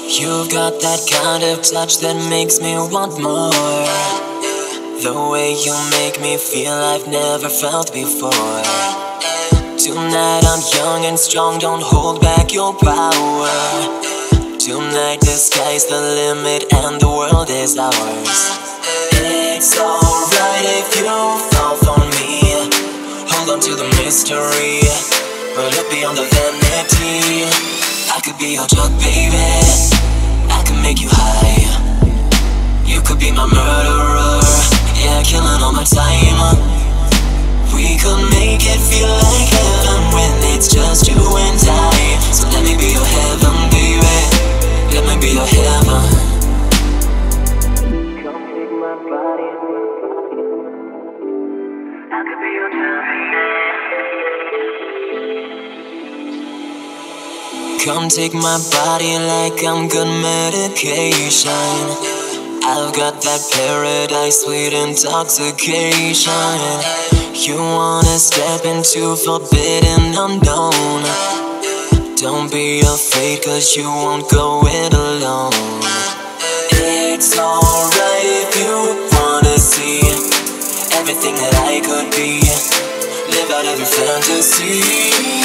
You've got that kind of touch that makes me want more. The way you make me feel I've never felt before. Tonight I'm young and strong, don't hold back your power. Tonight the sky's the limit and the world is ours. It's alright if you fall for me. Hold on to the mystery, but look beyond the vanity. I could be your drug, baby. I could make you high. You could be my murderer. Yeah, killing all my time. We could make it feel like heaven when it's just you and I. So let me be your heaven, baby. Let me be your heaven. Come take my body. I could be your heaven. Come take my body like I'm good medication. I've got that paradise, sweet intoxication. You wanna step into forbidden unknown. Don't be afraid, cause you won't go it alone. It's alright if you wanna see everything that I could be. Live out every fantasy.